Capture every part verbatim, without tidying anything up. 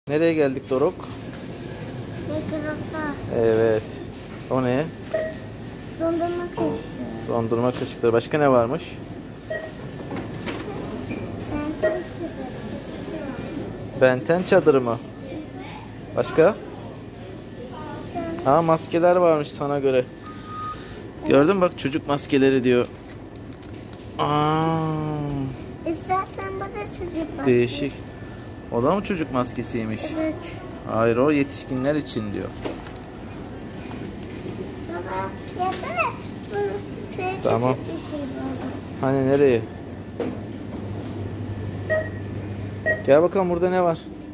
Nereye geldik Doruk? Mikrofa. Evet. O ne? Dondurma kaşığı. Dondurma kaşıkları. Başka ne varmış? Benten çadırı mı? Başka? Aa, maskeler varmış sana göre. Gördün mü bak, çocuk maskeleri diyor. Aa, İstersen bana çocuk maskesi. değişik. O da mı çocuk maskesiymiş? Evet. Hayır, o yetişkinler için diyor. Baba yapsana. Bu şey Tamam. çocuk bir şey baba. Hani nereye? Gel bakalım, burada ne var?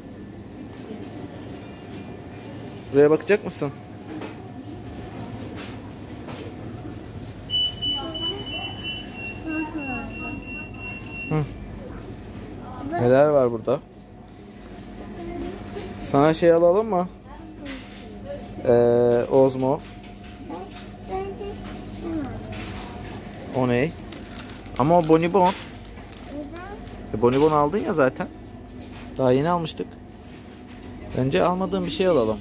Buraya bakacak mısın? Hı. Neler var burada? Sana şey alalım mı? Ee, Ozmo. Bence şunu al. O ne? Ama o Bonibon. Neden? E, Bonibon aldın ya zaten. Daha yeni almıştık. Bence almadığım bir şey alalım.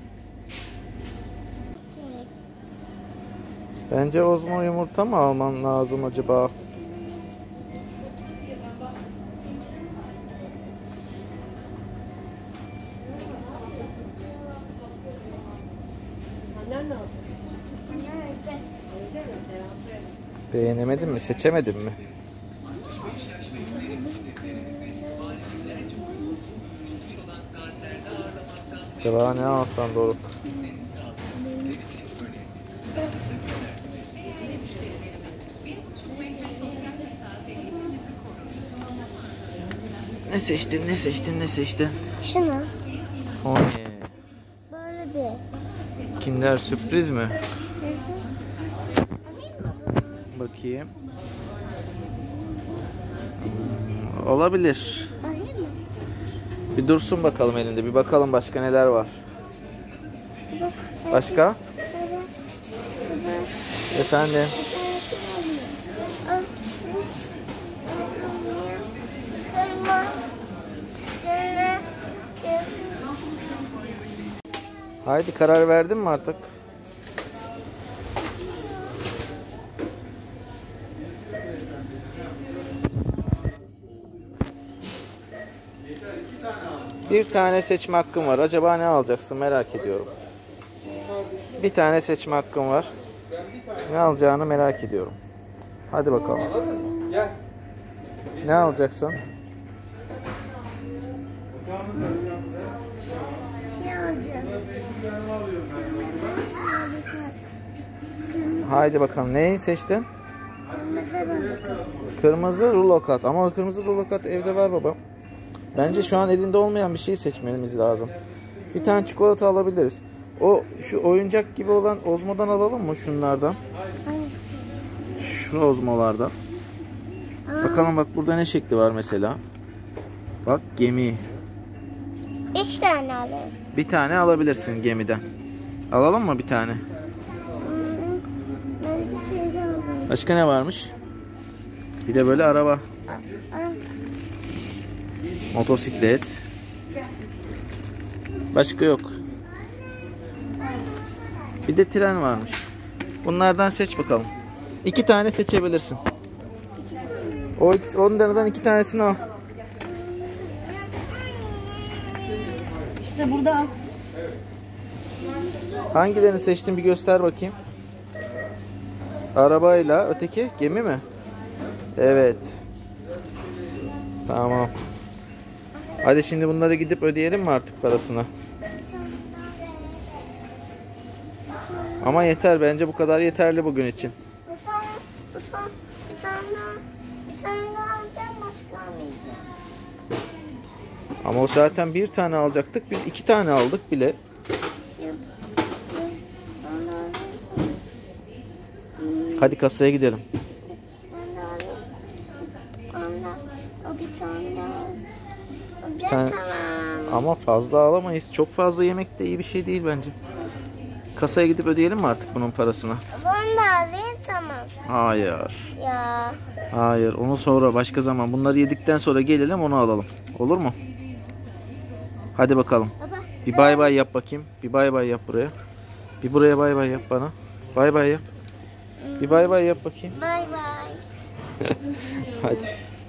Bence Ozmo yumurta mı alman lazım acaba? Beğenemedin mi? Seçemedin mi? Acaba ne alsan Doruk? Ne seçtin? Ne seçtin? Ne seçtin? Şunu. O ne? Böyle bir. Kinder sürpriz mi? Hı hı. Bakayım. Hmm, olabilir. Alayım mı? Bir dursun bakalım elinde. Bir bakalım başka neler var. Bak, Başka? baba, baba. Efendim. Haydi, karar verdin mi artık? Bir tane seçme hakkım var. Acaba ne alacaksın, merak ediyorum. Bir tane seçme hakkım var. Ne alacağını merak ediyorum. Hadi bakalım. Ne alacaksın? Haydi bakalım. Neyi seçtin? Kırmızı rulo kat. Ama o kırmızı rulo kat evde var baba. Bence şu an elinde olmayan bir şey seçmemiz lazım. Bir tane çikolata alabiliriz. O şu oyuncak gibi olan Ozmo'dan alalım mı, şunlardan? Şu Ozmo'lardan. Bakalım bak, burada ne şekli var mesela? Bak, gemi. Üç tane alayım. Bir tane alabilirsin gemiden. Alalım mı bir tane? Başka ne varmış? Bir de böyle araba. Motosiklet. Başka yok. Bir de tren varmış. Bunlardan seç bakalım. İki tane seçebilirsin. O iki, onlardan iki tanesini al. İşte burada. Hangilerini seçtin bir göster bakayım. Arabayla öteki gemi mi? Evet. Tamam. Hadi şimdi bunları gidip ödeyelim mi artık parasını? Ama yeter, bence bu kadar yeterli bugün için. Bir tane, bir tane, bir tane daha, bir tane daha alacağım, başka almayacağım. Ama o zaten bir tane alacaktık. Biz iki tane aldık bile. Hadi kasaya gidelim. Ben de alayım. Ondan, o bir tane daha. O bir tane- tamam. Ama fazla alamayız. Çok fazla yemek de iyi bir şey değil bence. Kasaya gidip ödeyelim mi artık bunun parasını? Ben de alayım, tamam. Hayır. Ya. Hayır. Onu sonra, başka zaman. Bunları yedikten sonra gelelim, onu alalım. Olur mu? Hadi. Hadi bakalım. Baba. Bir bay bay yap bakayım. Bir bay bay yap buraya. Bir buraya bay bay yap bana. Bay bay yap. Bir bay bay yap bakayım. Bay bay. Hadi.